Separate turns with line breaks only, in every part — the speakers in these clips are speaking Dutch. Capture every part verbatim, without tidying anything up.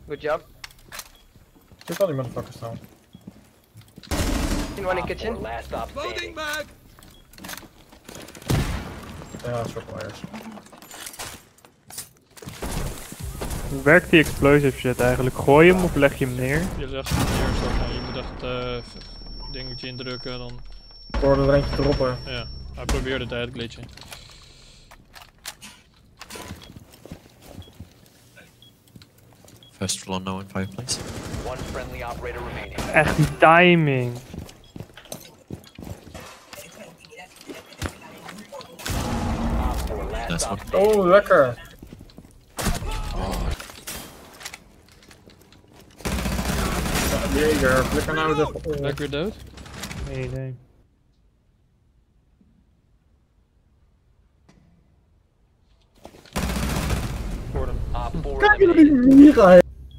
Good job.
Zit al die motherfuckers staan.
In one in kitchen.
Loading mag!
Ja, suppliers.
Hoe werkt die explosive shit eigenlijk? Gooi je hem of leg je hem neer?
Je legt hem neer, zo van, je moet echt uh, dingetje indrukken dan.
Ik hoorde er eentje droppen.
Ja, hij probeerde het uit glitchen.
First floor, no in fireplace.
One friendly operator remaining.
Echt die timing.
Nice one.
Oh, lekker! Jager, flikker nou de...
Ben ik weer dood?
Nee, nee.
Voor hem.
Kijk jullie hier gaan!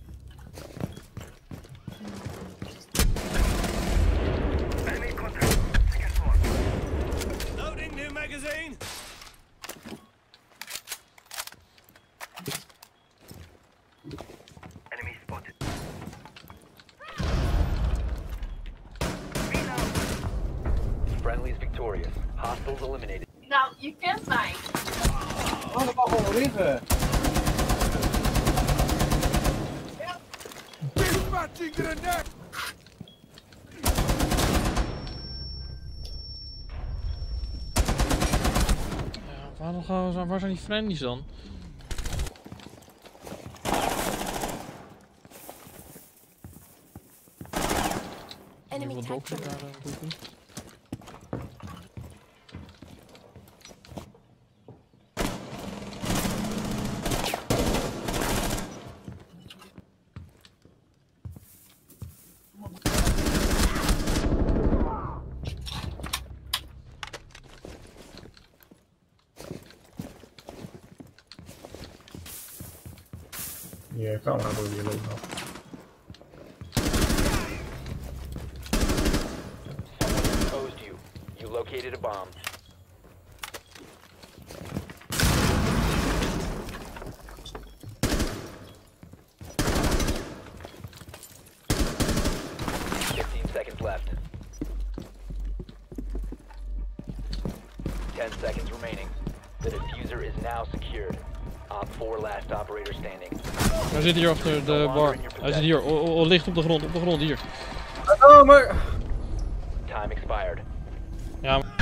Loading new magazine! Enemy spotted. Friendly is victorious. Hostiles eliminated.
Nou, je kent mij.
Oh, dat mag gewoon liggen!
Dispatching grenade!
Ja, waarom gaan we, waar zijn die friendlies dan?
Enemy
Hoeveel drops
tag.
ik daar aan doen?
Je camera door je lopen nog.
Exposed you. You located a bomb. Fifteen seconds left. Ten seconds remaining. The diffuser is now secured. Op four last operator standing.
Hij zit hier achter de bar. Hij zit hier, o, o, ligt op de grond, op de grond, hier.
Oh, maar...
Time expired.
Ja, maar...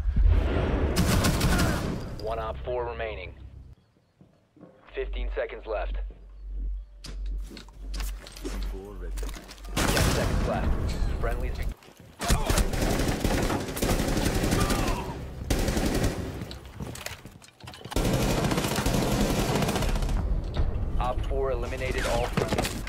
One op four remaining. Fifteen seconds left. Ten seconds left. Friendlies. Op four eliminated all friendlies.